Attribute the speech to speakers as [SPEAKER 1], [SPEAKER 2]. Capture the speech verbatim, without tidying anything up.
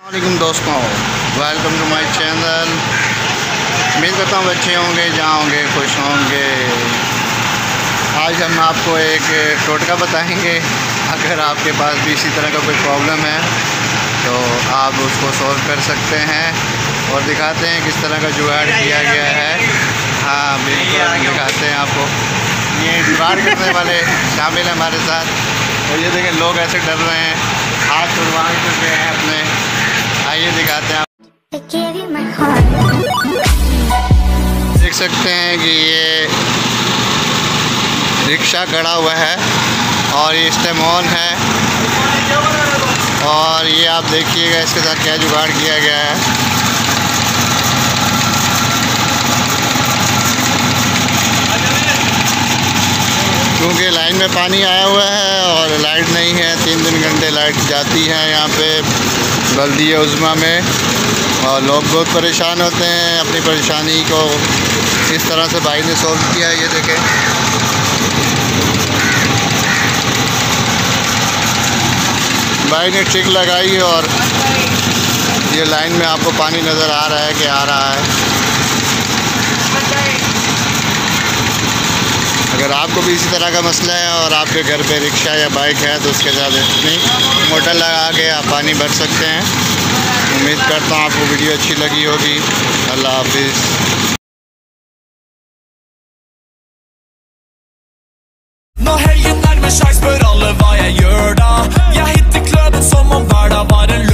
[SPEAKER 1] वालेकुम दोस्तों, welcome to my channel. उम्मीद करता हूँ अच्छे होंगे, जहाँ होंगे खुश होंगे। आज हम आपको एक टोटका बताएंगे। अगर आपके पास भी इसी तरह का कोई प्रॉब्लम है तो आप उसको सॉल्व कर सकते हैं और दिखाते हैं किस तरह का जुगाड़ किया गया है। हाँ बिल्कुल दिखाते हैं आपको। ये जुगाड़ करने वाले शामिल हैं हमारे साथ। और ये देखें, लोग ऐसे डर रहे हैं, हाथ छुड़वा चुके हैं अपने। आइए दिखाते हैं आप। देख सकते हैं कि ये रिक्शा खड़ा हुआ है और ये स्टेम ऑन है। और ये आप देखिएगा इसके साथ क्या जुगाड़ किया गया है। क्योंकि लाइन में पानी आया हुआ है और लाइट नहीं है, तीन तीन घंटे लाइट जाती है यहाँ पे बल्दिया उज़्मा में। और लोग बहुत परेशान होते हैं। अपनी परेशानी को इस तरह से भाई ने सॉल्व किया है। ये देखें, भाई ने ट्रिक लगाई और ये लाइन में आपको पानी नज़र आ रहा है कि आ रहा है। अगर आपको भी इसी तरह का मसला है और आपके घर पे रिक्शा या बाइक है तो उसके साथ इतनी मोटर लगा के आप पानी भर सकते हैं। उम्मीद करता हूँ आपको वीडियो अच्छी लगी होगी। अल्लाह हाफिज़।
[SPEAKER 2] Når helgen nærmer seg, spør alle hva jeg gjør da. Jeg hitter kløben som om hverdag var en lø